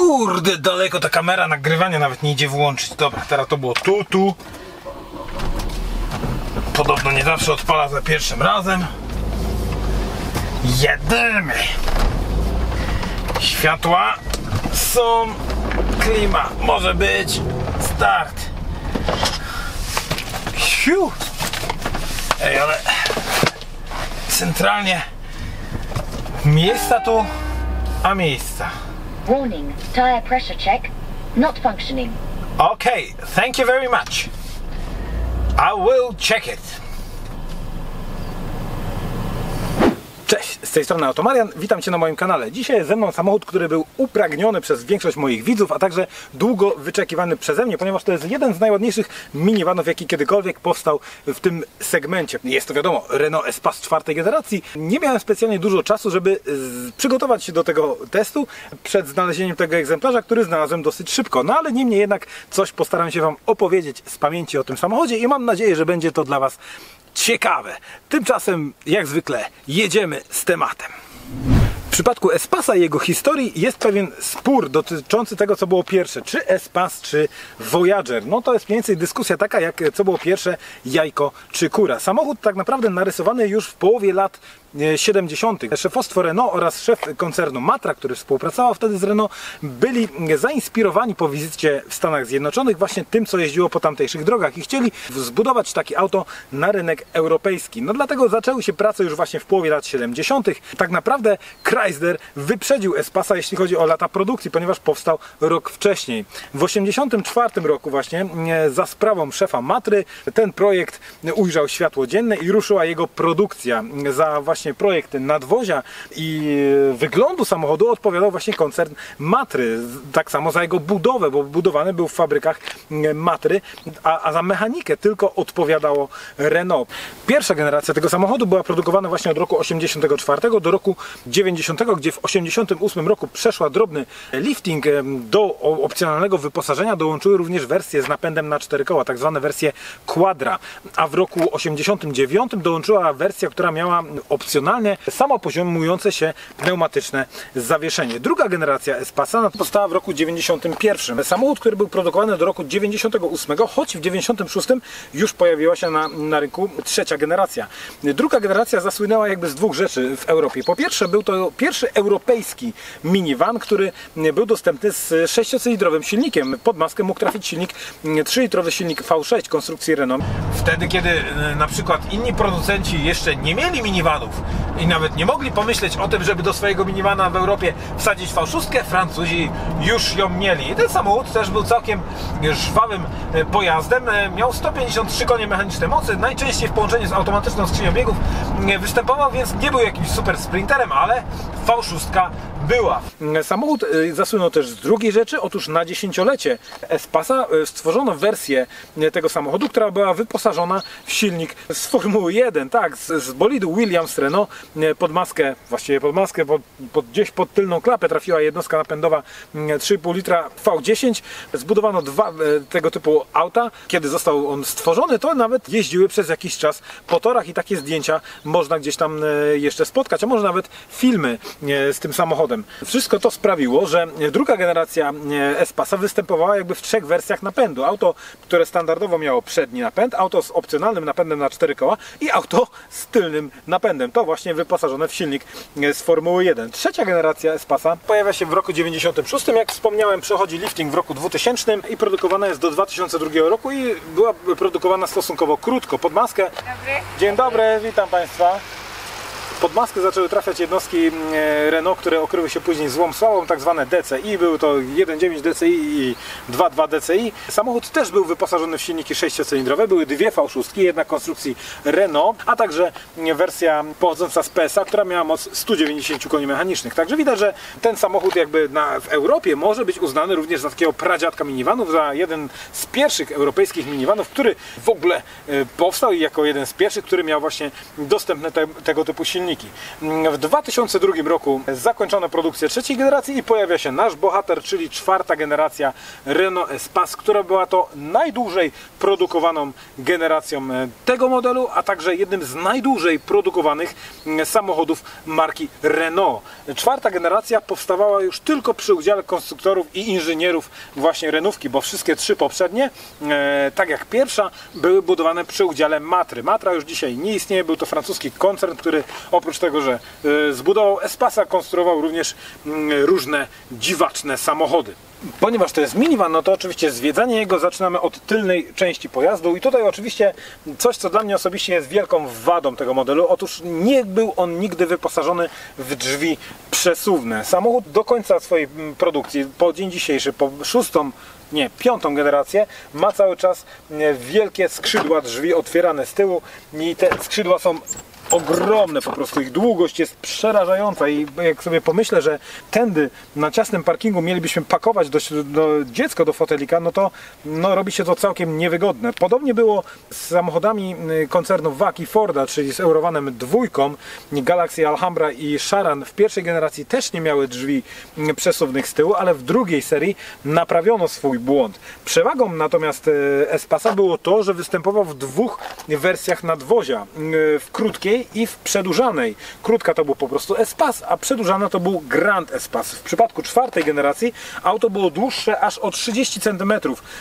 Kurde, daleko ta kamera nagrywania nawet nie idzie włączyć. Dobra, teraz to było tu. Podobno nie zawsze odpala za pierwszym razem. Jedziemy. Światła są. Klima może być. Start. Siu. Ej, ale centralnie miejsca tu, a miejsca. Warning, tire pressure check, not functioning. Okay, thank you very much. I will check it. Cześć, z tej strony Automarian, witam Cię na moim kanale. Dzisiaj jest ze mną samochód, który był upragniony przez większość moich widzów, a także długo wyczekiwany przeze mnie, ponieważ to jest jeden z najładniejszych minivanów, jaki kiedykolwiek powstał w tym segmencie. Jest to wiadomo, Renault Espace czwartej generacji. Nie miałem specjalnie dużo czasu, żeby przygotować się do tego testu przed znalezieniem tego egzemplarza, który znalazłem dosyć szybko. No ale niemniej jednak coś postaram się Wam opowiedzieć z pamięci o tym samochodzie i mam nadzieję, że będzie to dla Was ciekawe. Tymczasem, jak zwykle, jedziemy z tematem. W przypadku Espace'a i jego historii jest pewien spór dotyczący tego, co było pierwsze. Czy Espace, czy Voyager. No to jest mniej więcej dyskusja taka, jak co było pierwsze, jajko czy kura. Samochód tak naprawdę narysowany już w połowie lat 70. Szefostwo Renault oraz szef koncernu Matra, który współpracował wtedy z Renault, byli zainspirowani po wizycie w Stanach Zjednoczonych właśnie tym, co jeździło po tamtejszych drogach i chcieli zbudować takie auto na rynek europejski. No dlatego zaczęły się prace już właśnie w połowie lat 70. Tak naprawdę Chrysler wyprzedził Espace'a, jeśli chodzi o lata produkcji, ponieważ powstał rok wcześniej. W 1984 roku właśnie za sprawą szefa Matry ten projekt ujrzał światło dzienne i ruszyła jego produkcja. Za właśnie projekt nadwozia i wyglądu samochodu odpowiadał właśnie koncern Matry. Tak samo za jego budowę, bo budowany był w fabrykach Matry, a za mechanikę tylko odpowiadało Renault. Pierwsza generacja tego samochodu była produkowana właśnie od roku 84 do roku 90, gdzie w 88 roku przeszła drobny lifting. Do opcjonalnego wyposażenia dołączyły również wersje z napędem na 4 koła, tak zwane wersje Quadra, a w roku 89 dołączyła wersja, która miała opcjonalnie samopoziomujące się pneumatyczne zawieszenie. Druga generacja Espace'a powstała w roku 91. Samochód, który był produkowany do roku 98, choć w 96 już pojawiła się na rynku trzecia generacja. Druga generacja zasłynęła jakby z dwóch rzeczy w Europie. Po pierwsze, był to pierwszy europejski minivan, który był dostępny z 6-cylindrowym silnikiem. Pod maskę mógł trafić silnik 3-litrowy silnik V6 konstrukcji Renault. Wtedy, kiedy na przykład inni producenci jeszcze nie mieli minivanów i nawet nie mogli pomyśleć o tym, żeby do swojego minivana w Europie wsadzić V6, Francuzi już ją mieli. I ten samochód też był całkiem żwawym pojazdem. Miał 153 konie mechaniczne mocy, najczęściej w połączeniu z automatyczną skrzynią biegów występował, więc nie był jakimś super sprinterem, ale V6 była. Samochód zasłynął też z drugiej rzeczy. Otóż na dziesięciolecie Espace'a stworzono wersję tego samochodu, która była wyposażona w silnik z Formuły 1, tak, z bolidu Williams Renault. Pod maskę, właściwie pod maskę, gdzieś pod tylną klapę trafiła jednostka napędowa 3,5 litra V10. Zbudowano dwa tego typu auta. Kiedy został on stworzony, to nawet jeździły przez jakiś czas po torach i takie zdjęcia można gdzieś tam jeszcze spotkać, a może nawet filmy z tym samochodem. Wszystko to sprawiło, że druga generacja Espace'a występowała jakby w trzech wersjach napędu. Auto, które standardowo miało przedni napęd, auto z opcjonalnym napędem na 4 koła i auto z tylnym napędem. To właśnie wyposażone w silnik z Formuły 1. Trzecia generacja Espace'a pojawia się w roku 96. Jak wspomniałem, przechodzi lifting w roku 2000 i produkowana jest do 2002 roku i była produkowana stosunkowo krótko. Pod maskę... Dzień dobry, witam Państwa. Pod maskę zaczęły trafiać jednostki Renault, które okryły się później złą sławą, tak zwane DCI. Były to 1.9 DCI i 2.2 DCI. Samochód też był wyposażony w silniki 6-cylindrowe. Były dwie V6, jedna konstrukcji Renault, a także wersja pochodząca z PSA, która miała moc 190 koni mechanicznych. Także widać, że ten samochód jakby w Europie może być uznany również za takiego pradziadka minivanów, za jeden z pierwszych europejskich minivanów, który w ogóle powstał i jako jeden z pierwszych, który miał właśnie dostępne tego typu silniki. silniki. W 2002 roku zakończono produkcję trzeciej generacji i pojawia się nasz bohater, czyli czwarta generacja Renault Espace, która była to najdłużej produkowaną generacją tego modelu, a także jednym z najdłużej produkowanych samochodów marki Renault. Czwarta generacja powstawała już tylko przy udziale konstruktorów i inżynierów właśnie Renówki, bo wszystkie trzy poprzednie, tak jak pierwsza, były budowane przy udziale Matry. Matra już dzisiaj nie istnieje, był to francuski koncern, który oprócz tego, że zbudował Espace'a, konstruował również różne dziwaczne samochody. Ponieważ to jest minivan, no to oczywiście zwiedzanie jego zaczynamy od tylnej części pojazdu i tutaj oczywiście coś, co dla mnie osobiście jest wielką wadą tego modelu. Otóż nie był on nigdy wyposażony w drzwi przesuwne. Samochód do końca swojej produkcji, po dzień dzisiejszy, po piątą generację, ma cały czas wielkie skrzydła drzwi otwierane z tyłu i te skrzydła są ogromne, po prostu ich długość jest przerażająca i jak sobie pomyślę, że tędy na ciasnym parkingu mielibyśmy pakować dziecko do fotelika, no to robi się to całkiem niewygodne. Podobnie było z samochodami koncernów VAG i Forda, czyli z Eurovanem 2, Galaxy, Alhambra i Charan w pierwszej generacji też nie miały drzwi przesuwnych z tyłu, ale w drugiej serii naprawiono swój błąd. Przewagą natomiast Espace'a było to, że występował w dwóch wersjach nadwozia, w krótkiej i w przedłużanej. Krótka to był po prostu Espace, a przedłużana to był Grand Espace. W przypadku czwartej generacji auto było dłuższe aż o 30 cm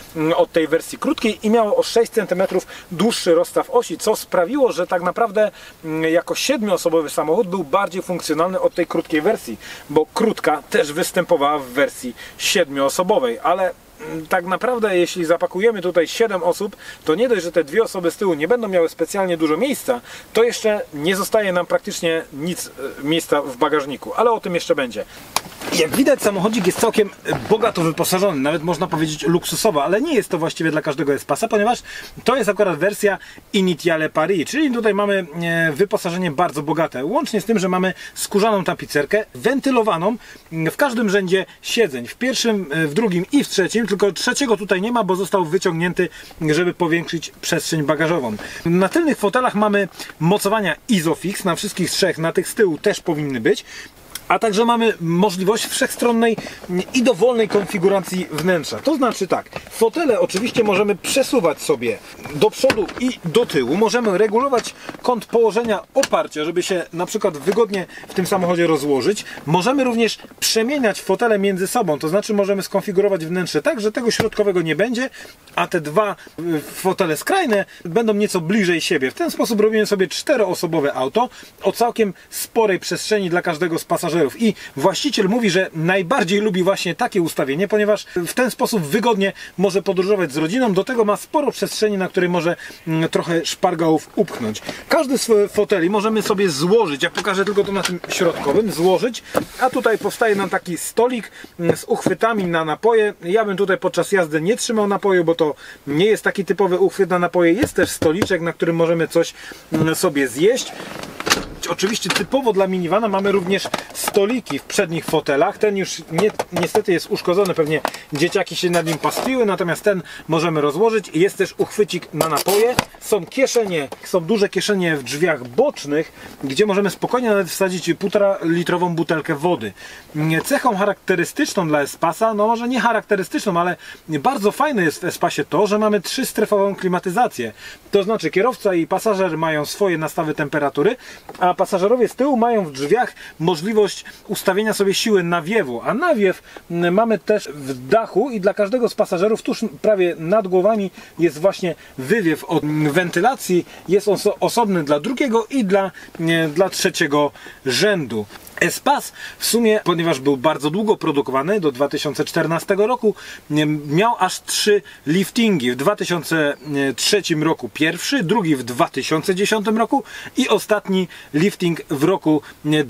od tej wersji krótkiej i miało o 6 cm dłuższy rozstaw osi, co sprawiło, że tak naprawdę jako 7-osobowy samochód był bardziej funkcjonalny od tej krótkiej wersji, bo krótka też występowała w wersji 7-osobowej, ale tak naprawdę jeśli zapakujemy tutaj 7 osób, to nie dość, że te dwie osoby z tyłu nie będą miały specjalnie dużo miejsca, to jeszcze nie zostaje nam praktycznie nic miejsca w bagażniku, ale o tym jeszcze będzie. Jak widać, samochodzik jest całkiem bogato wyposażony, nawet można powiedzieć luksusowo, ale nie jest to właściwie dla każdego Espace'a, ponieważ to jest akurat wersja Initiale Paris, czyli tutaj mamy wyposażenie bardzo bogate, łącznie z tym, że mamy skórzaną tapicerkę, wentylowaną w każdym rzędzie siedzeń, w pierwszym, w drugim i w trzecim, tylko trzeciego tutaj nie ma, bo został wyciągnięty, żeby powiększyć przestrzeń bagażową. Na tylnych fotelach mamy mocowania Isofix, na wszystkich trzech, na tych z tyłu też powinny być. A także mamy możliwość wszechstronnej i dowolnej konfiguracji wnętrza. To znaczy tak, fotele oczywiście możemy przesuwać sobie do przodu i do tyłu. Możemy regulować kąt położenia oparcia, żeby się na przykład wygodnie w tym samochodzie rozłożyć. Możemy również przemieniać fotele między sobą, to znaczy możemy skonfigurować wnętrze tak, że tego środkowego nie będzie, a te dwa fotele skrajne będą nieco bliżej siebie. W ten sposób robimy sobie 4-osobowe auto o całkiem sporej przestrzeni dla każdego z pasażerów. I właściciel mówi, że najbardziej lubi właśnie takie ustawienie, ponieważ w ten sposób wygodnie może podróżować z rodziną. Do tego ma sporo przestrzeni, na której może trochę szpargałów upchnąć. Każdy z foteli możemy sobie złożyć, ja pokażę tylko to na tym środkowym, złożyć, a tutaj powstaje nam taki stolik z uchwytami na napoje. Ja bym tutaj podczas jazdy nie trzymał napoju, bo to nie jest taki typowy uchwyt na napoje. Jest też stoliczek, na którym możemy coś sobie zjeść. Oczywiście typowo dla minivana mamy również stoliki w przednich fotelach. Ten już niestety jest uszkodzony, pewnie dzieciaki się nad nim pastwiły, natomiast ten możemy rozłożyć. Jest też uchwycik na napoje. Są kieszenie, są duże kieszenie w drzwiach bocznych, gdzie możemy spokojnie nawet wsadzić 1,5-litrową butelkę wody. Cechą charakterystyczną dla Espace'a, no może nie charakterystyczną, ale bardzo fajne jest w Espacie to, że mamy 3-strefową klimatyzację. To znaczy kierowca i pasażer mają swoje nastawy temperatury, a pasażerowie z tyłu mają w drzwiach możliwość ustawienia sobie siły nawiewu, a nawiew mamy też w dachu i dla każdego z pasażerów tuż prawie nad głowami jest właśnie wywiew od wentylacji, jest on osobny dla drugiego i dla trzeciego rzędu. Espace w sumie, ponieważ był bardzo długo produkowany, do 2014 roku, miał aż 3 liftingi. W 2003 roku pierwszy, drugi w 2010 roku i ostatni lifting w roku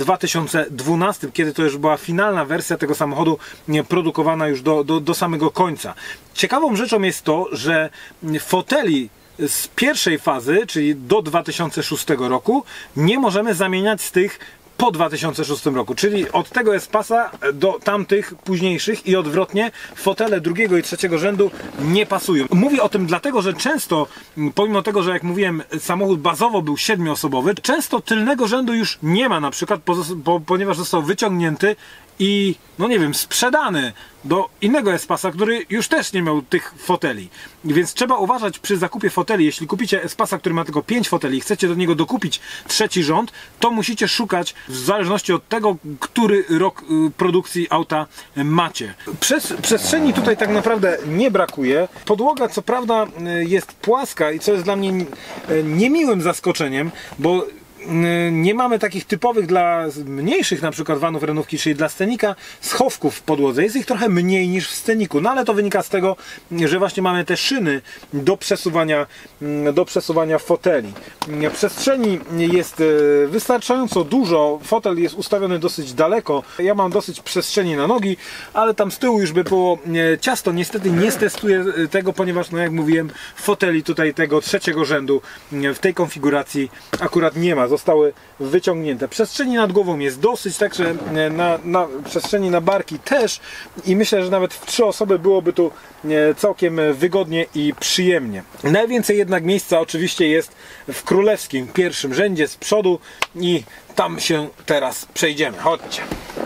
2012, kiedy to już była finalna wersja tego samochodu produkowana już do samego końca. Ciekawą rzeczą jest to, że foteli z pierwszej fazy, czyli do 2006 roku, nie możemy zamieniać z tych po 2006 roku, czyli od tego Espasa do tamtych późniejszych i odwrotnie fotele drugiego i trzeciego rzędu nie pasują. Mówię o tym dlatego, że często, pomimo tego, że jak mówiłem, samochód bazowo był 7-osobowy, często tylnego rzędu już nie ma, na przykład ponieważ został wyciągnięty i, no nie wiem, sprzedany do innego Espasa, który już też nie miał tych foteli. Więc trzeba uważać przy zakupie foteli. Jeśli kupicie Espasa, który ma tylko 5 foteli i chcecie do niego dokupić trzeci rząd, to musicie szukać w zależności od tego, który rok produkcji auta macie. Przestrzeni tutaj tak naprawdę nie brakuje. Podłoga co prawda jest płaska i co jest dla mnie niemiłym zaskoczeniem, bo nie mamy takich typowych dla mniejszych na przykład vanów Renówki, czyli dla Scenica, schowków w podłodze. Jest ich trochę mniej niż w Scenicu, no ale to wynika z tego, że właśnie mamy te szyny do przesuwania foteli. Przestrzeni jest wystarczająco dużo, fotel jest ustawiony dosyć daleko. Ja mam dosyć przestrzeni na nogi, ale tam z tyłu już by było ciasto. Niestety nie stestuję tego, ponieważ, no jak mówiłem, foteli tutaj tego trzeciego rzędu w tej konfiguracji akurat nie ma. Zostały wyciągnięte. Przestrzeni nad głową jest dosyć, także na przestrzeni na barki też i myślę, że nawet w 3 osoby byłoby tu całkiem wygodnie i przyjemnie. Najwięcej jednak miejsca oczywiście jest w królewskim pierwszym rzędzie z przodu i tam się teraz przejdziemy. Chodźcie.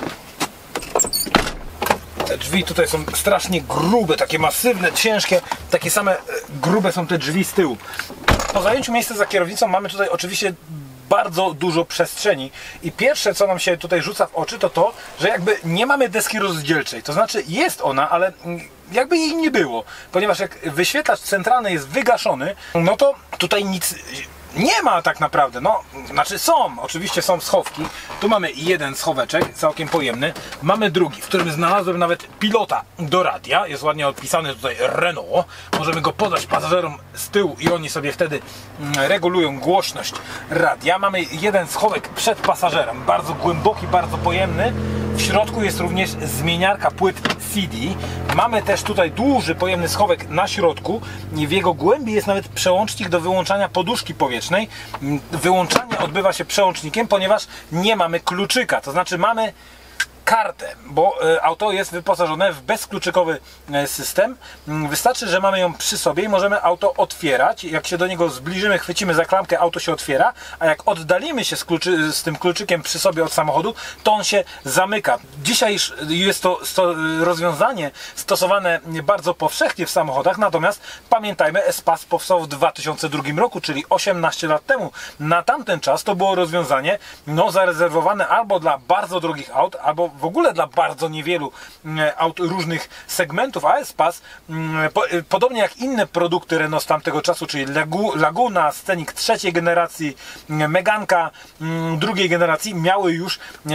Te drzwi tutaj są strasznie grube, takie masywne, ciężkie, takie same grube są te drzwi z tyłu. Po zajęciu miejsca za kierownicą mamy tutaj oczywiście bardzo dużo przestrzeni i pierwsze, co nam się tutaj rzuca w oczy, to to, że jakby nie mamy deski rozdzielczej, to znaczy jest ona, ale jakby jej nie było, ponieważ jak wyświetlacz centralny jest wygaszony, no to tutaj nic nie ma tak naprawdę, no, znaczy oczywiście są schowki, tu mamy jeden schoweczek, całkiem pojemny, mamy drugi, w którym znalazłem nawet pilota do radia, jest ładnie odpisany tutaj Renault, możemy go podać pasażerom z tyłu i oni sobie wtedy regulują głośność radia. Mamy jeden schowek przed pasażerem, bardzo głęboki, bardzo pojemny, w środku jest również zmieniarka płyt CD, mamy też tutaj duży, pojemny schowek na środku i w jego głębi jest nawet przełącznik do wyłączania poduszki powietrznej. Wyłączanie odbywa się przełącznikiem, ponieważ nie mamy kluczyka, to znaczy mamy kartę, bo auto jest wyposażone w bezkluczykowy system. Wystarczy, że mamy ją przy sobie i możemy auto otwierać. Jak się do niego zbliżymy, chwycimy za klamkę, auto się otwiera, a jak oddalimy się z tym kluczykiem przy sobie od samochodu, to on się zamyka. Dzisiaj jest to rozwiązanie stosowane bardzo powszechnie w samochodach, natomiast pamiętajmy, Espas powstał w 2002 roku, czyli 18 lat temu. Na tamten czas to było rozwiązanie zarezerwowane albo dla bardzo drogich aut, albo w ogóle dla bardzo niewielu aut różnych segmentów, a Espas, podobnie jak inne produkty Renault z tamtego czasu, czyli Laguna, Scenic trzeciej generacji, Meganka drugiej generacji, miały już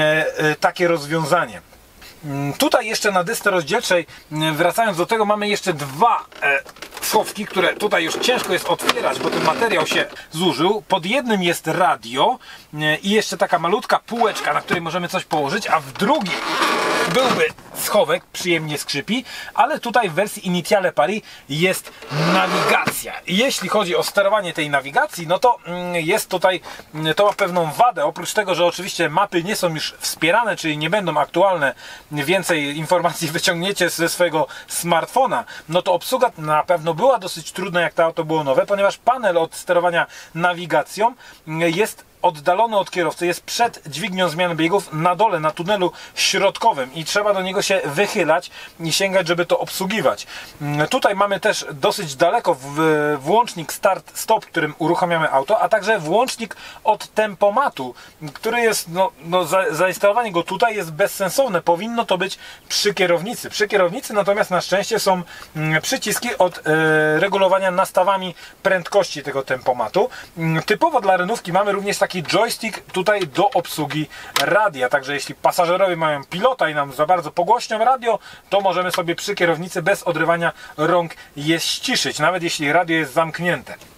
takie rozwiązanie. Tutaj jeszcze na desce rozdzielczej, wracając do tego, mamy jeszcze dwa schowki, które tutaj już ciężko jest otwierać, bo ten materiał się zużył. Pod jednym jest radio i jeszcze taka malutka półeczka, na której możemy coś położyć, a w drugim byłby schowek, przyjemnie skrzypi, ale tutaj w wersji Initiale Paris jest nawigacja. I jeśli chodzi o sterowanie tej nawigacji, no to jest tutaj, to ma pewną wadę. Oprócz tego, że oczywiście mapy nie są już wspierane, czyli nie będą aktualne, więcej informacji wyciągniecie ze swojego smartfona, no to obsługa na pewno była dosyć trudna, jak to auto było nowe, ponieważ panel od sterowania nawigacją jest oddalony od kierowcy, jest przed dźwignią zmiany biegów na dole, na tunelu środkowym i trzeba do niego się wychylać i sięgać, żeby to obsługiwać. Tutaj mamy też dosyć daleko włącznik start-stop, którym uruchamiamy auto, a także włącznik od tempomatu, który jest, zainstalowanie go tutaj jest bezsensowne. Powinno to być przy kierownicy. Przy kierownicy natomiast na szczęście są przyciski od regulowania nastawami prędkości tego tempomatu. Typowo dla Renówki mamy również taki joystick tutaj do obsługi radia, także jeśli pasażerowie mają pilota i nam za bardzo pogłośnią radio, to możemy sobie przy kierownicy bez odrywania rąk je ściszyć, nawet jeśli radio jest zamknięte.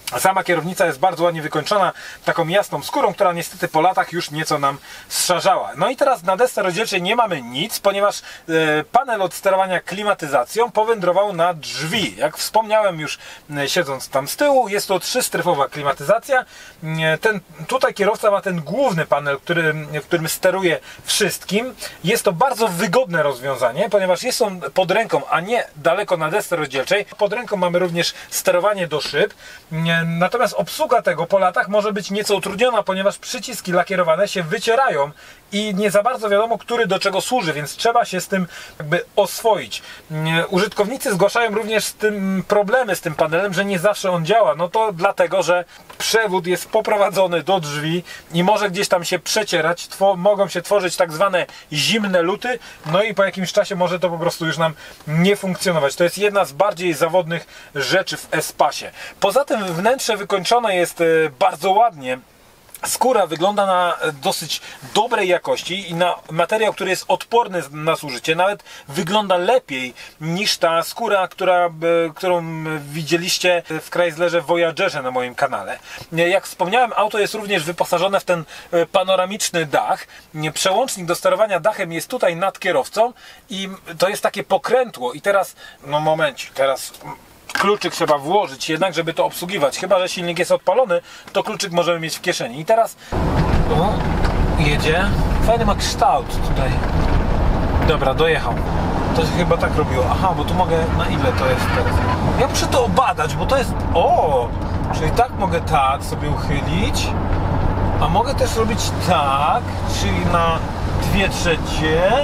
Sama kierownica jest bardzo ładnie wykończona taką jasną skórą, która niestety po latach już nieco nam zszarzała. No i teraz na desce rozdzielczej nie mamy nic, ponieważ panel od sterowania klimatyzacją powędrował na drzwi. Jak wspomniałem już siedząc tam z tyłu, jest to 3-strefowa klimatyzacja. Tutaj kierowca ma ten główny panel, w którym steruje wszystkim. Jest to bardzo wygodne rozwiązanie, ponieważ jest on pod ręką, a nie daleko na desce rozdzielczej. Pod ręką mamy również sterowanie do szyb. Natomiast obsługa tego po latach może być nieco utrudniona, ponieważ przyciski lakierowane się wycierają i nie za bardzo wiadomo, który do czego służy, więc trzeba się z tym jakby oswoić. Użytkownicy zgłaszają również z tym problemy z tym panelem, że nie zawsze on działa. No to dlatego, że przewód jest poprowadzony do drzwi i może gdzieś tam się przecierać, mogą się tworzyć tak zwane zimne luty, no i po jakimś czasie może to po prostu już nam nie funkcjonować. To jest jedna z bardziej zawodnych rzeczy w Espacie. Poza tym wnętrze wykończone jest bardzo ładnie. Skóra wygląda na dosyć dobrej jakości i na materiał, który jest odporny na zużycie. Nawet wygląda lepiej niż ta skóra, którą widzieliście w Chryslerze Voyagerze na moim kanale. Jak wspomniałem, auto jest również wyposażone w ten panoramiczny dach. Przełącznik do sterowania dachem jest tutaj nad kierowcą i to jest takie pokrętło. I teraz, no momencik, teraz kluczyk trzeba włożyć jednak, żeby to obsługiwać. Chyba że silnik jest odpalony, to kluczyk możemy mieć w kieszeni. I teraz jedzie. Fajny ma kształt tutaj. Dobra, dojechał. To się chyba tak robiło. Aha, bo tu mogę... Na ile to jest teraz? Ja muszę to obadać, bo to jest... Czyli tak mogę tak sobie uchylić. A mogę też robić tak, czyli na 2/3.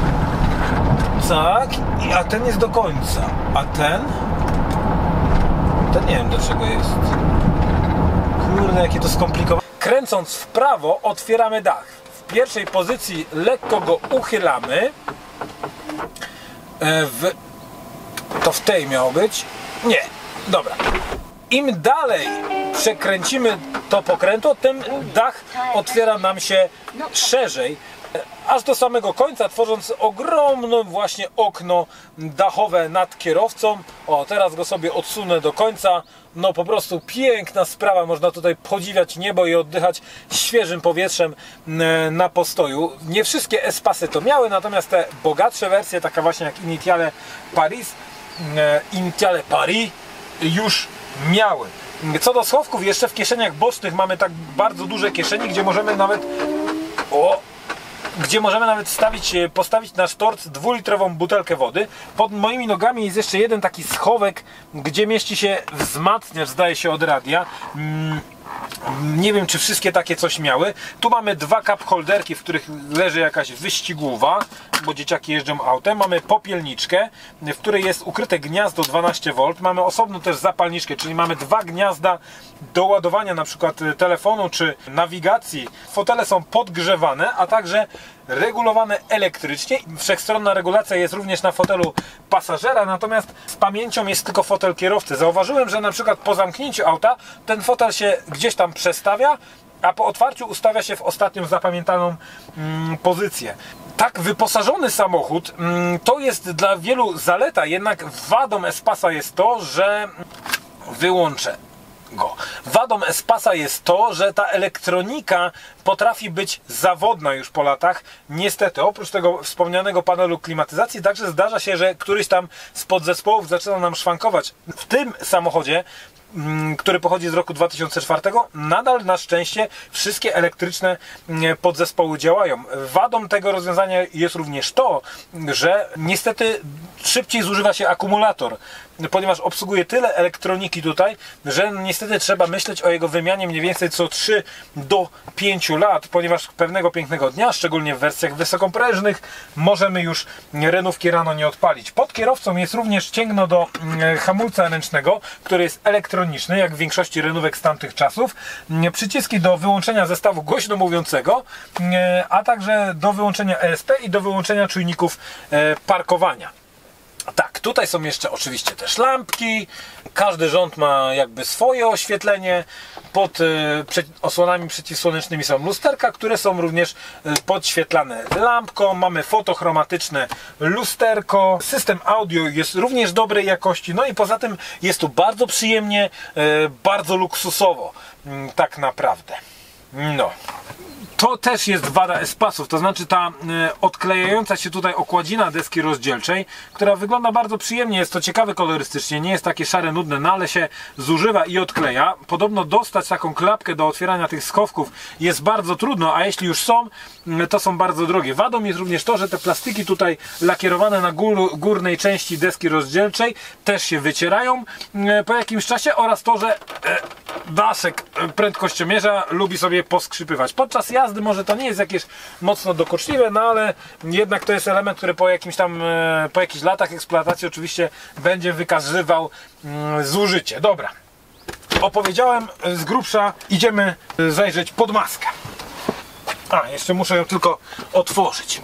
Tak. A ten jest do końca. A ten nie wiem do czego jest. Kurde, jakie to skomplikowane. Kręcąc w prawo otwieramy dach. W pierwszej pozycji lekko go uchylamy. To w tej miało być. Nie, dobra. Im dalej przekręcimy to pokrętło, tym dach otwiera nam się szerzej, aż do samego końca, tworząc ogromne właśnie okno dachowe nad kierowcą. Teraz go sobie odsunę do końca. No po prostu piękna sprawa, można tutaj podziwiać niebo i oddychać świeżym powietrzem na postoju. Nie wszystkie Espasy to miały, natomiast te bogatsze wersje, taka właśnie jak Initiale Paris już miały. Co do schowków, jeszcze w kieszeniach bocznych mamy tak bardzo duże kieszenie, gdzie możemy nawet postawić na sztorc 2-litrową butelkę wody. Pod moimi nogami jest jeszcze jeden taki schowek, gdzie mieści się wzmacniacz, zdaje się, od radia. Nie wiem, czy wszystkie takie coś miały. Tu mamy 2 cup holderki, w których leży jakaś wyścigówa, bo dzieciaki jeżdżą autem. Mamy popielniczkę, w której jest ukryte gniazdo 12V. Mamy osobno też zapalniczkę, czyli mamy 2 gniazda do ładowania na przykład telefonu czy nawigacji. Fotele są podgrzewane, a także regulowane elektrycznie. Wszechstronna regulacja jest również na fotelu pasażera, natomiast z pamięcią jest tylko fotel kierowcy. Zauważyłem, że na przykład po zamknięciu auta ten fotel się gdzieś tam przestawia, a po otwarciu ustawia się w ostatnią zapamiętaną pozycję. Tak wyposażony samochód to jest dla wielu zaleta, jednak wadą Espasa jest to, że wyłączę go. Wadą Espasa jest to, że ta elektronika potrafi być zawodna już po latach. Niestety, oprócz tego wspomnianego panelu klimatyzacji, także zdarza się, że któryś tam z podzespołów zaczyna nam szwankować. W tym samochodzie, który pochodzi z roku 2004, nadal na szczęście wszystkie elektryczne podzespoły działają. Wadą tego rozwiązania jest również to, że niestety szybciej zużywa się akumulator, ponieważ obsługuje tyle elektroniki tutaj, że niestety trzeba myśleć o jego wymianie mniej więcej co 3 do 5 lat, ponieważ pewnego pięknego dnia, szczególnie w wersjach wysokoprężnych, możemy już renówki rano nie odpalić. Pod kierowcą jest również ścięgno do hamulca ręcznego, który jest elektroniczny, jak w większości renówek z tamtych czasów. Przyciski do wyłączenia zestawu głośno mówiącego, a także do wyłączenia ESP i do wyłączenia czujników parkowania. Tak, Tutaj są jeszcze oczywiście też lampki. Każdy rząd ma jakby swoje oświetlenie. Pod osłonami przeciwsłonecznymi są lusterka, które są również podświetlane lampką. Mamy fotochromatyczne lusterko. System audio jest również dobrej jakości. No i poza tym jest tu bardzo przyjemnie, bardzo luksusowo. Tak naprawdę. No. To też jest wada Espasów, to znaczy ta odklejająca się tutaj okładzina deski rozdzielczej, która wygląda bardzo przyjemnie, jest to ciekawe kolorystycznie, nie jest takie szare, nudne, no ale się zużywa i odkleja. Podobno dostać taką klapkę do otwierania tych schowków jest bardzo trudno, a jeśli już są, to są bardzo drogie. Wadą jest również to, że te plastiki tutaj lakierowane na górnej części deski rozdzielczej też się wycierają po jakimś czasie oraz to, że daszek prędkościomierza lubi sobie poskrzypywać. Podczas jazdy może to nie jest jakieś mocno dokuczliwe, no ale jednak to jest element, który po jakichś latach eksploatacji oczywiście będzie wykazywał zużycie. Dobra, opowiedziałem z grubsza, idziemy zajrzeć pod maskę. A, jeszcze muszę ją tylko otworzyć.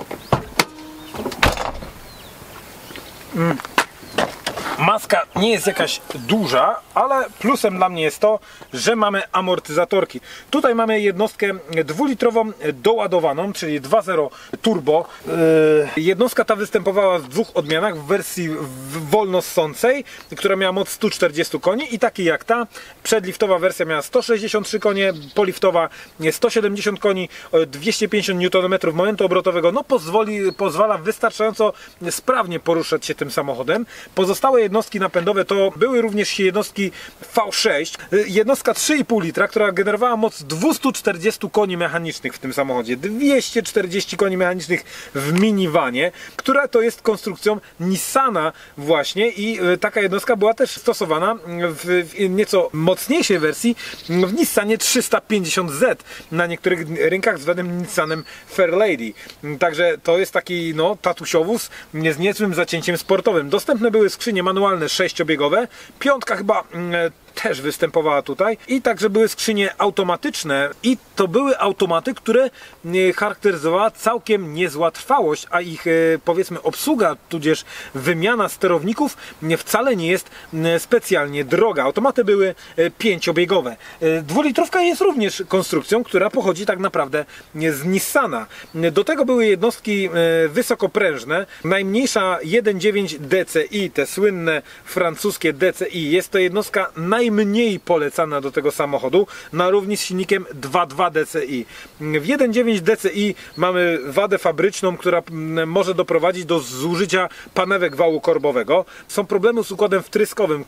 Maska nie jest jakaś duża, ale plusem dla mnie jest to, że mamy amortyzatorki. Tutaj mamy jednostkę 2-litrową doładowaną, czyli 2.0 turbo. Jednostka ta występowała w dwóch odmianach, w wersji wolno ssącej, która miała moc 140 koni i takiej jak ta. Przedliftowa wersja miała 163 konie, poliftowa 170 koni, 250 Nm momentu obrotowego. No pozwala wystarczająco sprawnie poruszać się tym samochodem. Pozostałe jednostki napędowe to były również jednostki V6. Jednostka 3,5 litra, która generowała moc 240 koni mechanicznych w tym samochodzie. 240 koni mechanicznych w minivanie, która to jest konstrukcją Nissana właśnie i taka jednostka była też stosowana w nieco mocniejszej wersji w Nissanie 350Z na niektórych rynkach zwanym Nissanem Fairlady. Także to jest taki tatusiowóz z niezłym zacięciem sportowym. Dostępne były skrzynie manualne 6-biegowe, piątka chyba też występowała tutaj i także były skrzynie automatyczne i to były automaty, które charakteryzowała całkiem niezła trwałość, a ich powiedzmy obsługa, tudzież wymiana sterowników wcale nie jest specjalnie droga. Automaty były 5-biegowe. 2-litrówka jest również konstrukcją, która pochodzi tak naprawdę z Nissana. Do tego były jednostki wysokoprężne. Najmniejsza 1.9 DCI, te słynne francuskie DCI, jest to jednostka najmniej polecana do tego samochodu, na równi z silnikiem 2.2 DCI. W 1.9 DCI mamy wadę fabryczną, która może doprowadzić do zużycia panewek wału korbowego. Są problemy z układem wtryskowym,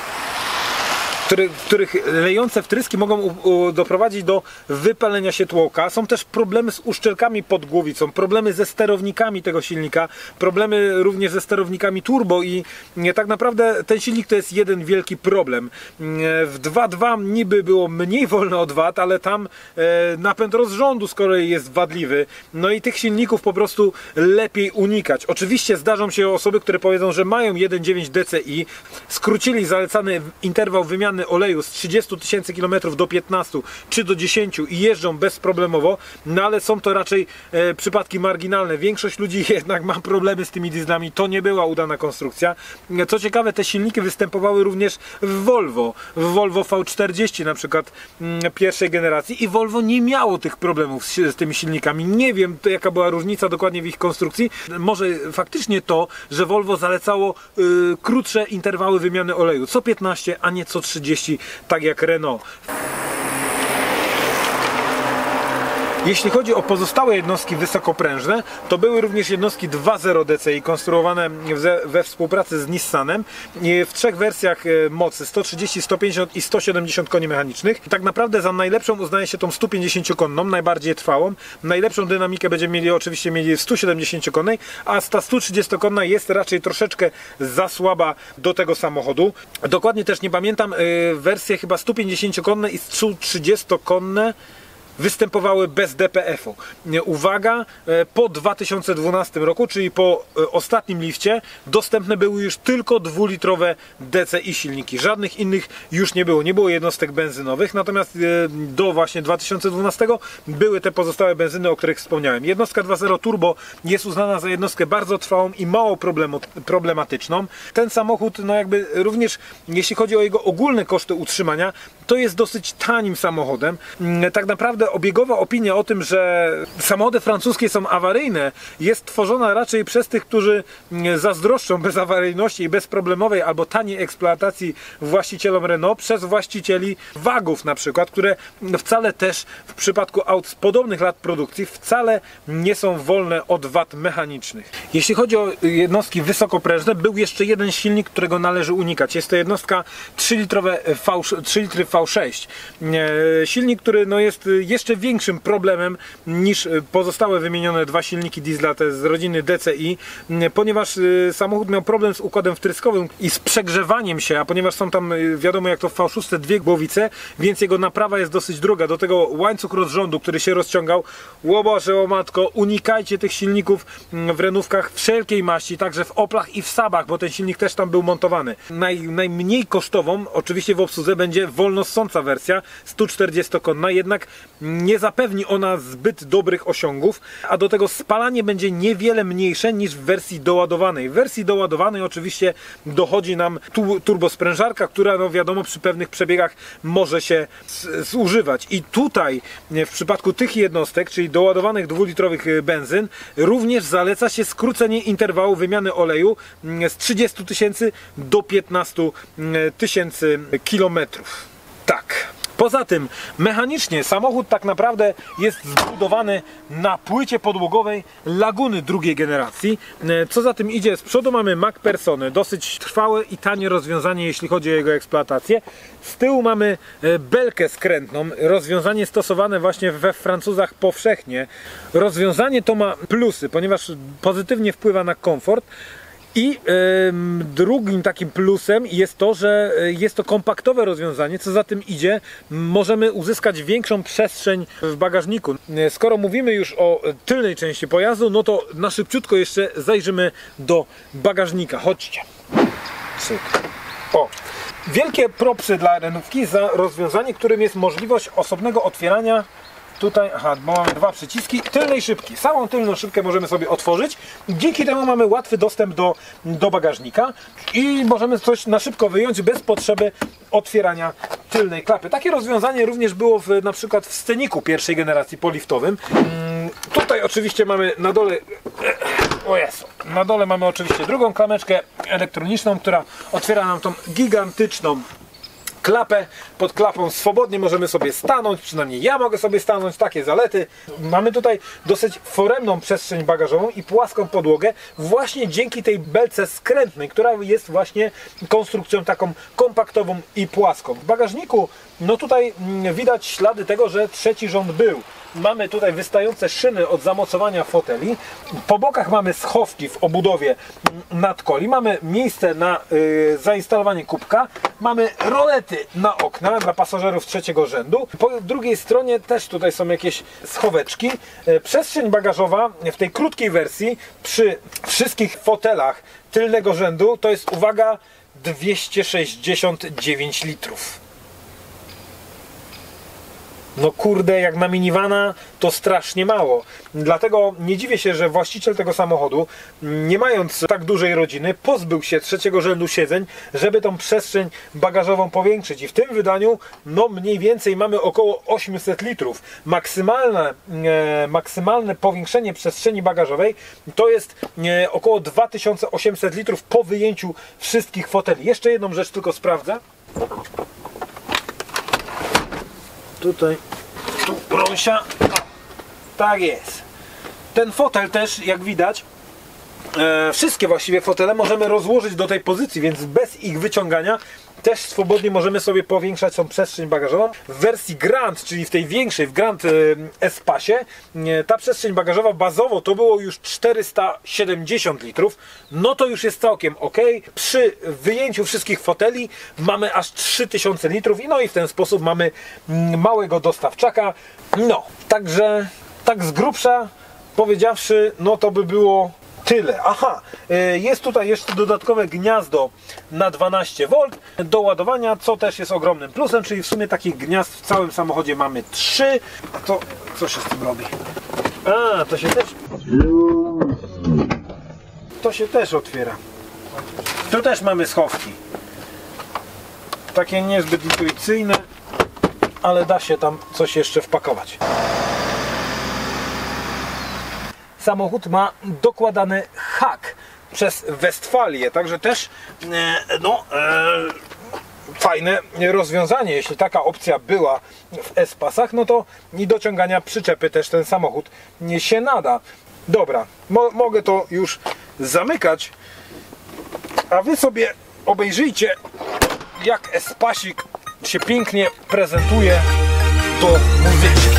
w których lejące wtryski mogą doprowadzić do wypalenia się tłoka. Są też problemy z uszczelkami pod głowicą, problemy ze sterownikami tego silnika, problemy również ze sterownikami turbo i tak naprawdę ten silnik to jest jeden wielki problem. W 2.2 niby było mniej wolno od wad, ale tam napęd rozrządu z kolei jest wadliwy. No i tych silników po prostu lepiej unikać. Oczywiście zdarzą się osoby, które powiedzą, że mają 1.9 DCI, skrócili zalecany interwał wymiany oleju z 30 000 km do 15 czy do 10 i jeżdżą bezproblemowo, no ale są to raczej przypadki marginalne. Większość ludzi jednak ma problemy z tymi dieslami, to nie była udana konstrukcja. Co ciekawe, te silniki występowały również w Volvo V40 na przykład pierwszej generacji i Volvo nie miało tych problemów z tymi silnikami. Nie wiem jaka była różnica dokładnie w ich konstrukcji. Może faktycznie to, że Volvo zalecało krótsze interwały wymiany oleju, co 15, a nie co 30, tak jak Renault. Jeśli chodzi o pozostałe jednostki wysokoprężne, to były również jednostki 2.0 DCI konstruowane we współpracy z Nissanem w trzech wersjach mocy 130, 150 i 170 koni mechanicznych. Tak naprawdę za najlepszą uznaje się tą 150-konną, najbardziej trwałą. Najlepszą dynamikę będziemy oczywiście mieli w 170-konnej, a ta 130-konna jest raczej troszeczkę za słaba do tego samochodu. Dokładnie też nie pamiętam, wersje chyba 150-konne i 130-konne występowały bez DPF-u. Uwaga, po 2012 roku, czyli po ostatnim lifcie, dostępne były już tylko 2-litrowe DCI silniki. Żadnych innych już nie było. Nie było jednostek benzynowych, natomiast do właśnie 2012 były te pozostałe benzyny, o których wspomniałem. Jednostka 2.0 turbo jest uznana za jednostkę bardzo trwałą i mało problematyczną. Ten samochód, no jakby również jeśli chodzi o jego ogólne koszty utrzymania, to jest dosyć tanim samochodem. Tak naprawdę obiegowa opinia o tym, że samochody francuskie są awaryjne, jest tworzona raczej przez tych, którzy zazdroszczą bezawaryjności i bezproblemowej albo taniej eksploatacji właścicielom Renault przez właścicieli wagów na przykład, które wcale też w przypadku aut z podobnych lat produkcji wcale nie są wolne od wad mechanicznych. Jeśli chodzi o jednostki wysokoprężne, był jeszcze jeden silnik, którego należy unikać. Jest to jednostka 3 litry V6. Silnik, który no jest jeszcze większym problemem niż pozostałe wymienione dwa silniki diesla, te z rodziny DCI, ponieważ samochód miał problem z układem wtryskowym i z przegrzewaniem się, a ponieważ są tam, wiadomo jak to w V6, dwie głowice, więc jego naprawa jest dosyć droga. Do tego łańcuch rozrządu, który się rozciągał. O Boże, o matko, unikajcie tych silników w Renówkach wszelkiej maści, także w Oplach i w Sabach, bo ten silnik też tam był montowany. Najmniej kosztową oczywiście w obsłudze będzie wolnossąca wersja 140-konna, jednak nie zapewni ona zbyt dobrych osiągów, a do tego spalanie będzie niewiele mniejsze niż w wersji doładowanej. W wersji doładowanej oczywiście dochodzi nam turbosprężarka, która no wiadomo przy pewnych przebiegach może się zużywać. I tutaj w przypadku tych jednostek, czyli doładowanych 2-litrowych benzyn, również zaleca się skrócenie interwału wymiany oleju z 30 000 do 15 000 kilometrów. Tak. Poza tym mechanicznie samochód tak naprawdę jest zbudowany na płycie podłogowej Laguny drugiej generacji. Co za tym idzie, z przodu mamy MacPersony, dosyć trwałe i tanie rozwiązanie jeśli chodzi o jego eksploatację. Z tyłu mamy belkę skrętną, rozwiązanie stosowane właśnie we Francuzach powszechnie. Rozwiązanie to ma plusy, ponieważ pozytywnie wpływa na komfort. I drugim takim plusem jest to, że jest to kompaktowe rozwiązanie, co za tym idzie, możemy uzyskać większą przestrzeń w bagażniku. Skoro mówimy już o tylnej części pojazdu, no to na szybciutko jeszcze zajrzymy do bagażnika. Chodźcie. Cyk. O. Wielkie propsy dla Renówki za rozwiązanie, którym jest możliwość osobnego otwierania. Tutaj, bo mamy dwa przyciski, tylnej szybki. Samą tylną szybkę możemy sobie otworzyć. Dzięki temu mamy łatwy dostęp do bagażnika i możemy coś na szybko wyjąć bez potrzeby otwierania tylnej klapy. Takie rozwiązanie również było na przykład w Scenicu pierwszej generacji poliftowym. Tutaj oczywiście mamy na dole, o Jezu, na dole mamy oczywiście drugą klameczkę elektroniczną, która otwiera nam tą gigantyczną klapę. Pod klapą swobodnie możemy sobie stanąć, przynajmniej ja mogę sobie stanąć, takie zalety. Mamy tutaj dosyć foremną przestrzeń bagażową i płaską podłogę właśnie dzięki tej belce skrętnej, która jest właśnie konstrukcją taką kompaktową i płaską. W bagażniku, no tutaj widać ślady tego, że trzeci rząd był. Mamy tutaj wystające szyny od zamocowania foteli. Po bokach mamy schowki w obudowie nadkoli. Mamy miejsce na zainstalowanie kubka. Mamy rolety na okna dla pasażerów trzeciego rzędu. Po drugiej stronie też tutaj są jakieś schoweczki. Przestrzeń bagażowa w tej krótkiej wersji przy wszystkich fotelach tylnego rzędu to jest, uwaga, 269 litrów. No kurde, jak na minivana to strasznie mało. Dlatego nie dziwię się, że właściciel tego samochodu, nie mając tak dużej rodziny, pozbył się trzeciego rzędu siedzeń, żeby tą przestrzeń bagażową powiększyć. I w tym wydaniu, no mniej więcej mamy około 800 litrów. Maksymalne powiększenie przestrzeni bagażowej to jest około 2800 litrów po wyjęciu wszystkich foteli. Jeszcze jedną rzecz tylko sprawdzę. Tutaj, tu Rosia, tak jest. Ten fotel też, jak widać, wszystkie właściwie fotele możemy rozłożyć do tej pozycji, więc bez ich wyciągania też swobodnie możemy sobie powiększać tą przestrzeń bagażową. W wersji Grand, czyli w tej większej, w Grand S-Passie, ta przestrzeń bagażowa bazowo to było już 470 litrów. No to już jest całkiem ok. Przy wyjęciu wszystkich foteli mamy aż 3000 litrów i no i w ten sposób mamy małego dostawczaka. No, także tak z grubsza powiedziawszy, no to by było tyle. Aha, jest tutaj jeszcze dodatkowe gniazdo na 12V do ładowania, co też jest ogromnym plusem, czyli w sumie takich gniazd w całym samochodzie mamy 3. A to co się z tym robi? A, to się też otwiera. Tu też mamy schowki. Takie niezbyt intuicyjne, ale da się tam coś jeszcze wpakować. Samochód ma dokładany hak przez Westfalię, także też fajne rozwiązanie. Jeśli taka opcja była w S-Passach, no to i do ciągania przyczepy też ten samochód się nada. Dobra, mogę to już zamykać, a wy sobie obejrzyjcie, jak S-Passik się pięknie prezentuje do muzyczki.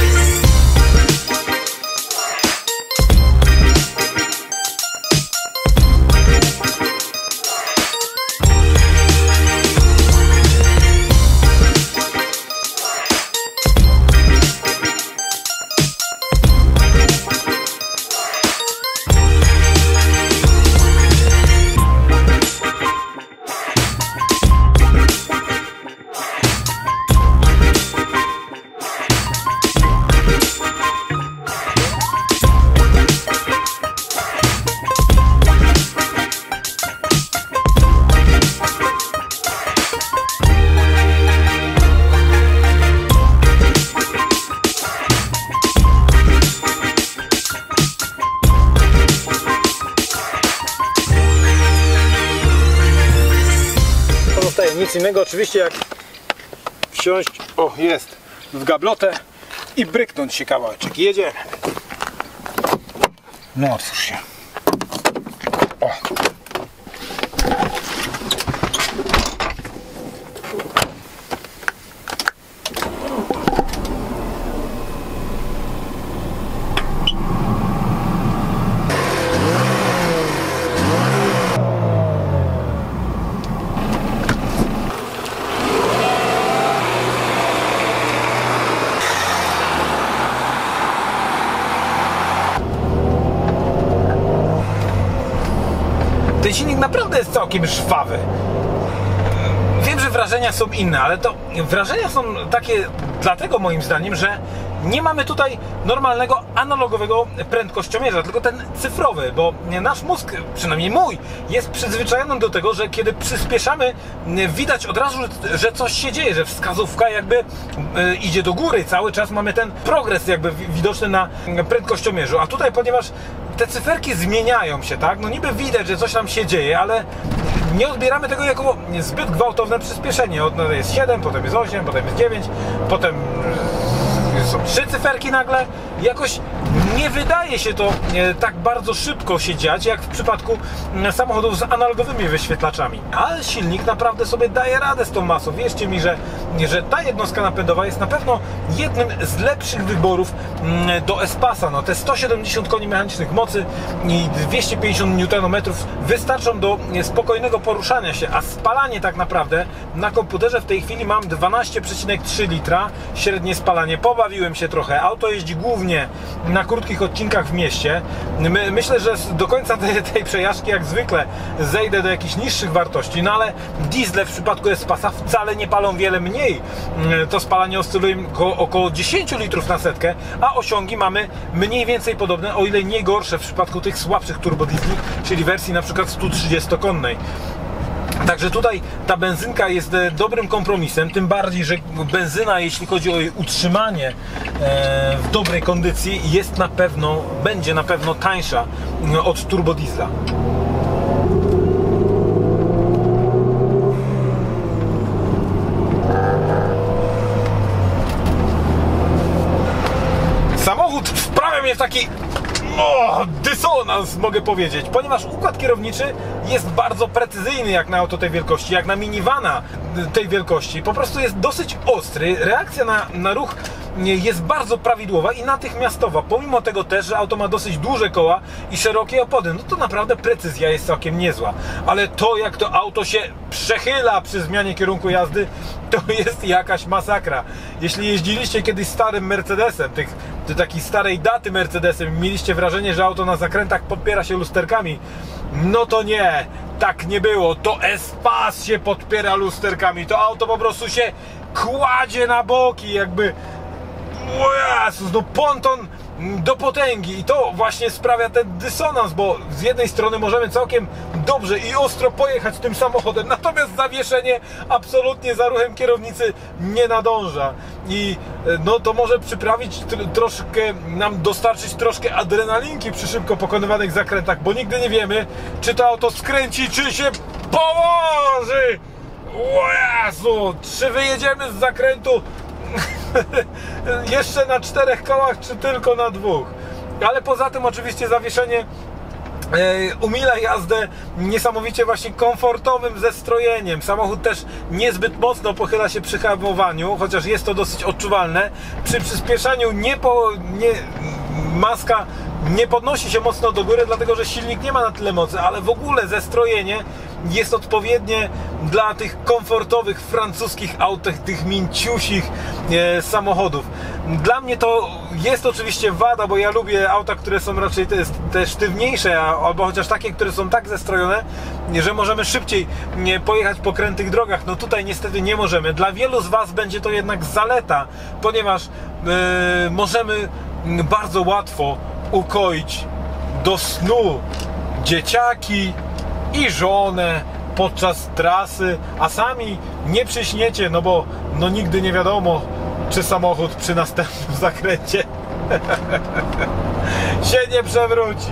Nic innego oczywiście jak wsiąść, w gablotę i bryknąć się kawałeczek. Jedziemy. No otwórz się. O. Ten silnik naprawdę jest całkiem żwawy. Wiem, że wrażenia są inne, ale to wrażenia są takie dlatego moim zdaniem, że nie mamy tutaj normalnego analogowego prędkościomierza, tylko ten cyfrowy, bo nasz mózg, przynajmniej mój, jest przyzwyczajony do tego, że kiedy przyspieszamy, widać od razu, że coś się dzieje, że wskazówka jakby idzie do góry. Cały czas mamy ten progres jakby widoczny na prędkościomierzu, a tutaj, ponieważ te cyferki zmieniają się, tak? No niby widać, że coś tam się dzieje, ale nie odbieramy tego jako zbyt gwałtowne przyspieszenie. No jest 7, potem jest 8, potem jest 9, potem są 3 cyferki nagle. Jakoś nie wydaje się to tak bardzo szybko się dziać, jak w przypadku samochodów z analogowymi wyświetlaczami. Ale silnik naprawdę sobie daje radę z tą masą. Wierzcie mi, że ta jednostka napędowa jest na pewno jednym z lepszych wyborów do S-Passa. No, te 170 koni mechanicznych mocy i 250 Nm wystarczą do spokojnego poruszania się, a spalanie tak naprawdę na komputerze w tej chwili mam 12,3 litra średnie spalanie. Pobawiłem się trochę. Auto jeździ głównie na krótkich odcinkach w mieście. Myślę, że do końca tej przejażdżki jak zwykle zejdę do jakichś niższych wartości, no ale diesle w przypadku S-Passa wcale nie palą wiele mniej. To spalanie oscyluje około 10 litrów na setkę, a osiągi mamy mniej więcej podobne, o ile nie gorsze w przypadku tych słabszych turbodiesli, czyli wersji na przykład 130-konnej. Także tutaj ta benzynka jest dobrym kompromisem, tym bardziej, że benzyna, jeśli chodzi o jej utrzymanie w dobrej kondycji, jest na pewno, będzie na pewno tańsza od turbodiesla. Samochód wprawia mnie w taki dysonans nic mogę powiedzieć, ponieważ układ kierowniczy jest bardzo precyzyjny jak na auto tej wielkości, jak na minivana tej wielkości. Po prostu jest dosyć ostry, reakcja na ruch jest bardzo prawidłowa i natychmiastowa, pomimo tego też, że auto ma dosyć duże koła i szerokie opony. No to naprawdę precyzja jest całkiem niezła. Ale to, jak to auto się przechyla przy zmianie kierunku jazdy, to jest jakaś masakra. Jeśli jeździliście kiedyś starym Mercedesem, takiej starej daty Mercedesem, mieliście wrażenie, że auto na zakrętach podpiera się lusterkami, no to nie, tak nie było. To Espace się podpiera lusterkami. To auto po prostu się kładzie na boki, jakby... O Jezus, no ponton do potęgi i to właśnie sprawia ten dysonans, bo z jednej strony możemy całkiem dobrze i ostro pojechać tym samochodem, natomiast zawieszenie absolutnie za ruchem kierownicy nie nadąża i no to może przyprawić troszkę, nam dostarczyć troszkę adrenalinki przy szybko pokonywanych zakrętach, bo nigdy nie wiemy, czy to auto skręci, czy się położy. O Jezu, czy wyjedziemy z zakrętu jeszcze na 4 kołach, czy tylko na 2. Ale poza tym oczywiście zawieszenie umila jazdę niesamowicie właśnie komfortowym zestrojeniem. Samochód też niezbyt mocno pochyla się przy hamowaniu, chociaż jest to dosyć odczuwalne. Przy przyspieszaniu maska nie podnosi się mocno do góry, dlatego że silnik nie ma na tyle mocy, ale w ogóle zestrojenie jest odpowiednie dla tych komfortowych francuskich aut, tych mięciusich samochodów. Dla mnie to jest oczywiście wada, bo ja lubię auta, które są raczej te sztywniejsze, albo chociaż takie, które są tak zestrojone, że możemy szybciej pojechać po krętych drogach. No tutaj niestety nie możemy. Dla wielu z Was będzie to jednak zaleta, ponieważ możemy bardzo łatwo ukoić do snu dzieciaki i żonę podczas trasy, a sami nie przyśniecie, no bo no nigdy nie wiadomo, czy samochód przy następnym zakręcie się nie przewróci.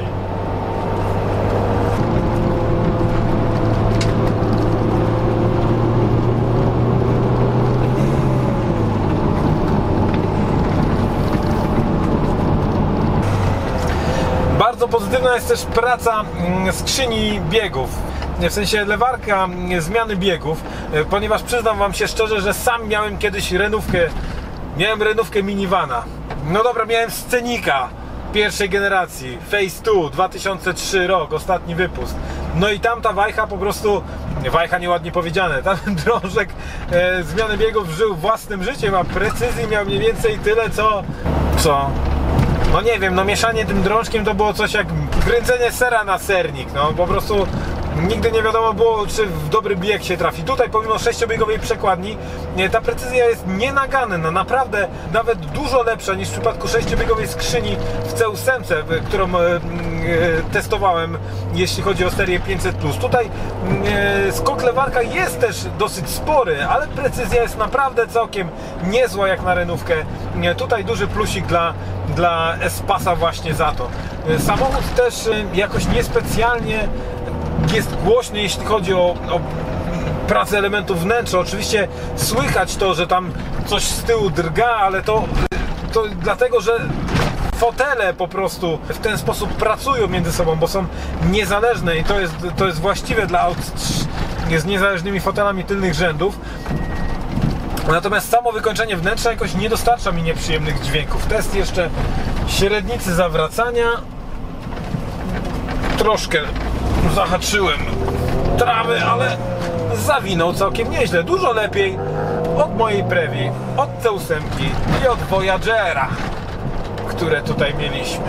Bardzo pozytywna jest też praca skrzyni biegów, w sensie lewarka zmiany biegów, ponieważ przyznam Wam się szczerze, że sam miałem kiedyś renówkę minivana. No dobra, miałem Scenika pierwszej generacji, Phase 2, 2003 rok, ostatni wypust. No i tamta wajcha po prostu, wajcha nieładnie powiedziane, tam drążek zmiany biegów żył własnym życiem, a precyzji miał mniej więcej tyle co? No nie wiem, no mieszanie tym drążkiem to było coś jak kręcenie sera na sernik, no po prostu nigdy nie wiadomo było, czy w dobry bieg się trafi. Tutaj pomimo 6-biegowej przekładni ta precyzja jest nienaganna, naprawdę nawet dużo lepsza niż w przypadku 6-biegowej skrzyni w C8, którą testowałem, jeśli chodzi o serię 500+. Tutaj skok lewarka jest też dosyć spory, ale precyzja jest naprawdę całkiem niezła jak na renówkę. Tutaj duży plusik dla Espace'a właśnie za to. Samochód też jakoś niespecjalnie jest głośny, jeśli chodzi o pracę elementów wnętrza. Oczywiście słychać to, że tam coś z tyłu drga, ale to dlatego, że fotele po prostu w ten sposób pracują między sobą, bo są niezależne i to jest właściwe dla aut z niezależnymi fotelami tylnych rzędów. Natomiast samo wykończenie wnętrza jakoś nie dostarcza mi nieprzyjemnych dźwięków. Test jeszcze średnicy zawracania. Troszkę zahaczyłem trawy, ale zawinął całkiem nieźle. Dużo lepiej od mojej Previ, od C8 i od Voyagera, które tutaj mieliśmy.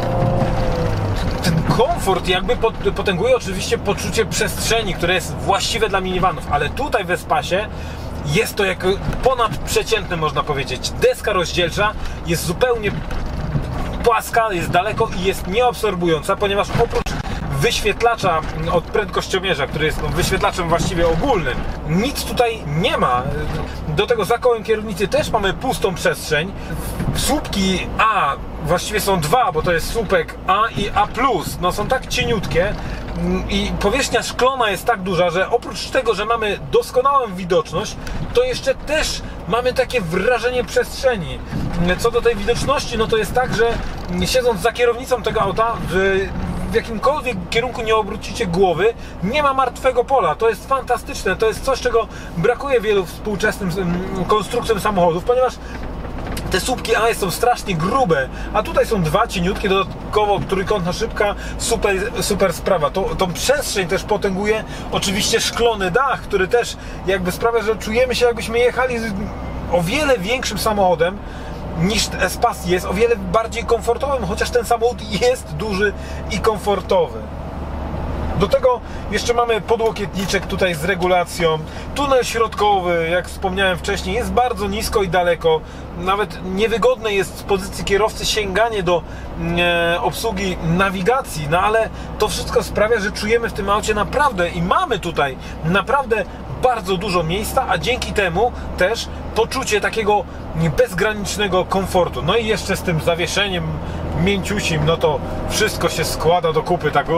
Ten komfort jakby potęguje oczywiście poczucie przestrzeni, które jest właściwe dla minivanów, ale tutaj w Espacie jest to jako ponadprzeciętne, można powiedzieć. Deska rozdzielcza jest zupełnie płaska, jest daleko i jest nieabsorbująca, ponieważ oprócz wyświetlacza od prędkościomierza, który jest wyświetlaczem właściwie ogólnym, nic tutaj nie ma. Do tego za kołem kierownicy też mamy pustą przestrzeń. Słupki A właściwie są dwa, bo to jest słupek A i A+. No są tak cieniutkie i powierzchnia szklona jest tak duża, że oprócz tego, że mamy doskonałą widoczność, to jeszcze też mamy takie wrażenie przestrzeni. Co do tej widoczności, no to jest tak, że siedząc za kierownicą tego auta w jakimkolwiek kierunku nie obrócicie głowy, nie ma martwego pola. To jest fantastyczne, to jest coś, czego brakuje wielu współczesnym konstrukcjom samochodów, ponieważ te słupki AES są strasznie grube, a tutaj są dwa cieniutkie, dodatkowo trójkątna szybka, super sprawa. Tą przestrzeń też potęguje oczywiście szklony dach, który też jakby sprawia, że czujemy się, jakbyśmy jechali o wiele większym samochodem niż Espace jest, o wiele bardziej komfortowym, chociaż ten samochód jest duży i komfortowy. Do tego jeszcze mamy podłokietniczek tutaj z regulacją. Tunel środkowy, jak wspomniałem wcześniej, jest bardzo nisko i daleko. Nawet niewygodne jest z pozycji kierowcy sięganie do obsługi nawigacji, no ale to wszystko sprawia, że czujemy w tym aucie naprawdę i mamy tutaj naprawdę bardzo dużo miejsca, a dzięki temu też poczucie takiego bezgranicznego komfortu. No i jeszcze z tym zawieszeniem mięciusim, no to wszystko się składa do kupy tak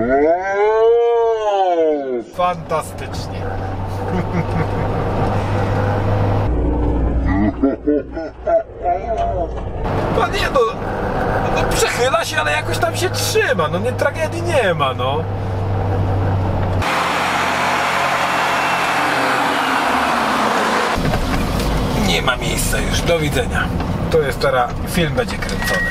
fantastycznie. No nie no, przechyla się, ale jakoś tam się trzyma, no nie, tragedii nie ma, no. Nie ma miejsca już, do widzenia. To jest teraz, film będzie kręcony.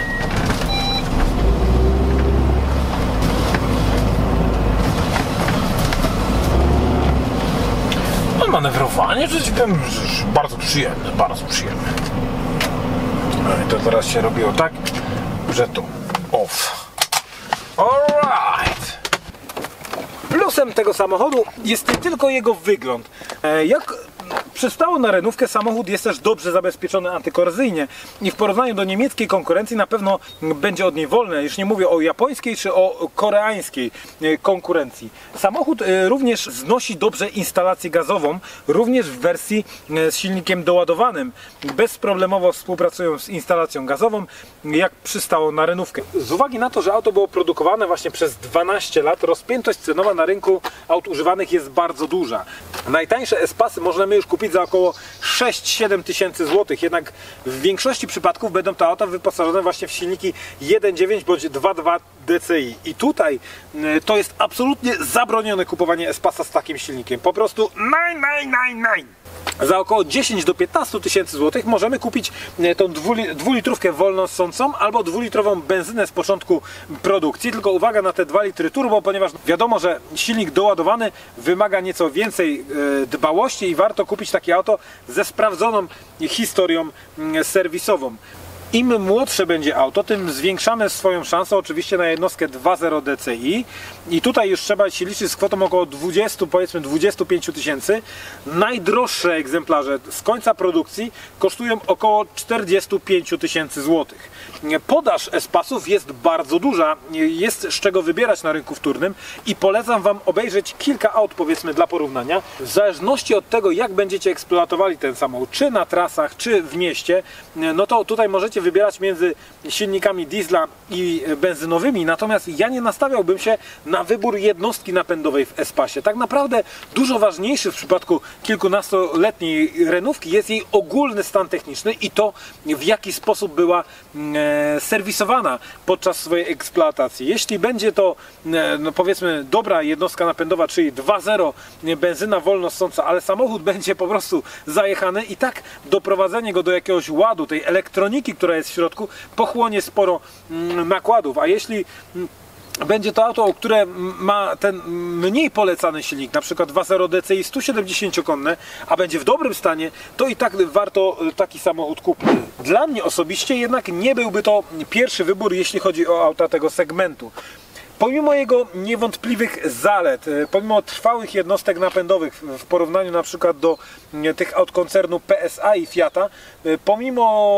No manewrowanie, że powiem, bardzo przyjemne, bardzo przyjemne. No i to teraz się robiło tak, że tu off. Alright. Plusem tego samochodu jest nie tylko jego wygląd. Jak przystało na renówkę, samochód jest też dobrze zabezpieczony antykorozyjnie i w porównaniu do niemieckiej konkurencji na pewno będzie od niej wolny. Już nie mówię o japońskiej czy o koreańskiej konkurencji. Samochód również znosi dobrze instalację gazową, również w wersji z silnikiem doładowanym. Bezproblemowo współpracują z instalacją gazową, jak przystało na renówkę. Z uwagi na to, że auto było produkowane właśnie przez 12 lat, rozpiętość cenowa na rynku aut używanych jest bardzo duża. Najtańsze Espasy możemy już kupić za około 6-7 tysięcy złotych, jednak w większości przypadków będą te auta wyposażone właśnie w silniki 1.9 bądź 2.2 DCI. I tutaj to jest absolutnie zabronione kupowanie Espasa z takim silnikiem. Po prostu nein. Za około 10 do 15 tysięcy złotych możemy kupić tą dwulitrówkę wolnossącą albo 2-litrową benzynę z początku produkcji. Tylko uwaga na te 2 litry turbo, ponieważ wiadomo, że silnik doładowany wymaga nieco więcej dbałości i warto kupić takie auto ze sprawdzoną historią serwisową. Im młodsze będzie auto, tym zwiększamy swoją szansę oczywiście na jednostkę 2.0 DCI i tutaj już trzeba się liczyć z kwotą około 20, powiedzmy 25 tysięcy. Najdroższe egzemplarze z końca produkcji kosztują około 45 tysięcy złotych. Podaż Espasów jest bardzo duża, jest z czego wybierać na rynku wtórnym i polecam Wam obejrzeć kilka aut, powiedzmy dla porównania. W zależności od tego, jak będziecie eksploatowali ten samochód, czy na trasach, czy w mieście, no to tutaj możecie wybierać między silnikami diesla i benzynowymi, natomiast ja nie nastawiałbym się na wybór jednostki napędowej w Espacie. Tak naprawdę dużo ważniejszy w przypadku kilkunastoletniej renówki jest jej ogólny stan techniczny i to, w jaki sposób była serwisowana podczas swojej eksploatacji. Jeśli będzie to no powiedzmy dobra jednostka napędowa, czyli 2.0 benzyna wolnossąca, ale samochód będzie po prostu zajechany i tak doprowadzenie go do jakiegoś ładu, tej elektroniki, która jest w środku, pochłonie sporo nakładów, a jeśli będzie to auto, które ma ten mniej polecany silnik, na przykład 2.0 DCI 170-konne, a będzie w dobrym stanie, to i tak warto taki samochód kupić. Dla mnie osobiście jednak nie byłby to pierwszy wybór, jeśli chodzi o auta tego segmentu. Pomimo jego niewątpliwych zalet, pomimo trwałych jednostek napędowych w porównaniu na przykład do tych aut koncernu PSA i Fiata, pomimo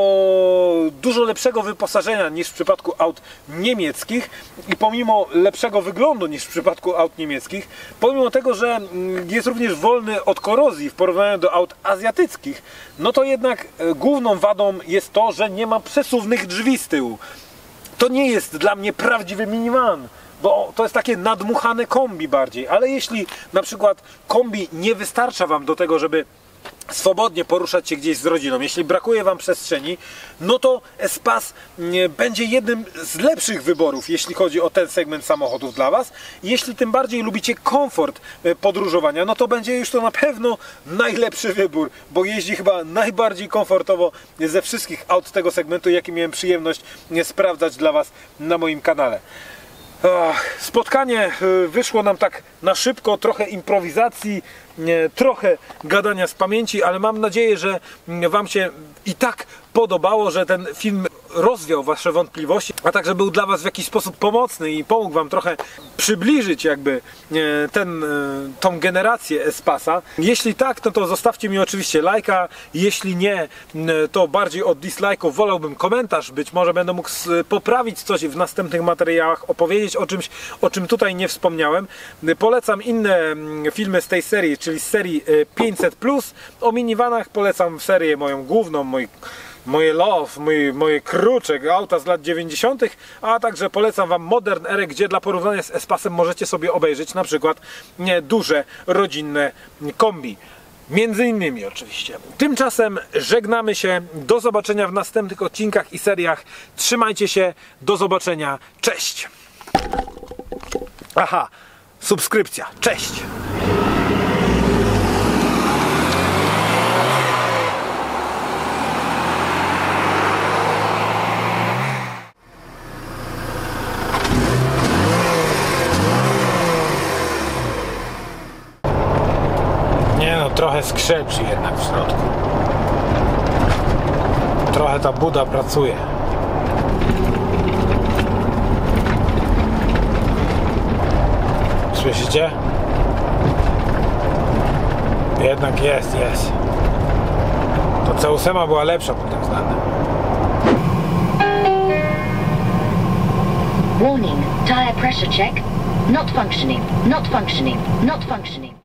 dużo lepszego wyposażenia niż w przypadku aut niemieckich i pomimo lepszego wyglądu niż w przypadku aut niemieckich, pomimo tego, że jest również wolny od korozji w porównaniu do aut azjatyckich, no to jednak główną wadą jest to, że nie ma przesuwnych drzwi z tyłu. To nie jest dla mnie prawdziwy minivan, bo to jest takie nadmuchane kombi bardziej, ale jeśli na przykład kombi nie wystarcza Wam do tego, żeby swobodnie poruszać się gdzieś z rodziną, jeśli brakuje Wam przestrzeni, no to Espace będzie jednym z lepszych wyborów, jeśli chodzi o ten segment samochodów dla Was. Jeśli tym bardziej lubicie komfort podróżowania, no to będzie już to na pewno najlepszy wybór, bo jeździ chyba najbardziej komfortowo ze wszystkich aut tego segmentu, jaki miałem przyjemność sprawdzać dla Was na moim kanale. Spotkanie wyszło nam tak na szybko, trochę improwizacji, trochę gadania z pamięci, ale mam nadzieję, że Wam się i tak podobało, że ten film rozwiał Wasze wątpliwości, a także był dla Was w jakiś sposób pomocny i pomógł Wam trochę przybliżyć jakby tą generację Espace'a. Jeśli tak, no to zostawcie mi oczywiście lajka, jeśli nie, to bardziej od dislike'ów wolałbym komentarz, być może będę mógł poprawić coś w następnych materiałach, opowiedzieć o czymś, o czym tutaj nie wspomniałem. Polecam inne filmy z tej serii, czyli z serii 500+, o minivanach polecam serię moją główną, moje Love, moje kruczek, auta z lat 90., a także polecam Wam Modern Erę, gdzie dla porównania z Espacem możecie sobie obejrzeć na przykład duże rodzinne kombi. Między innymi oczywiście. Tymczasem żegnamy się. Do zobaczenia w następnych odcinkach i seriach. Trzymajcie się. Do zobaczenia. Cześć. Aha, subskrypcja. Cześć. Nie no, trochę skrzeczy jednak w środku. Trochę ta buda pracuje. Słyszycie? Jednak jest. To C8 była lepsza pod tym względem. Warning, tire pressure check. Not functioning.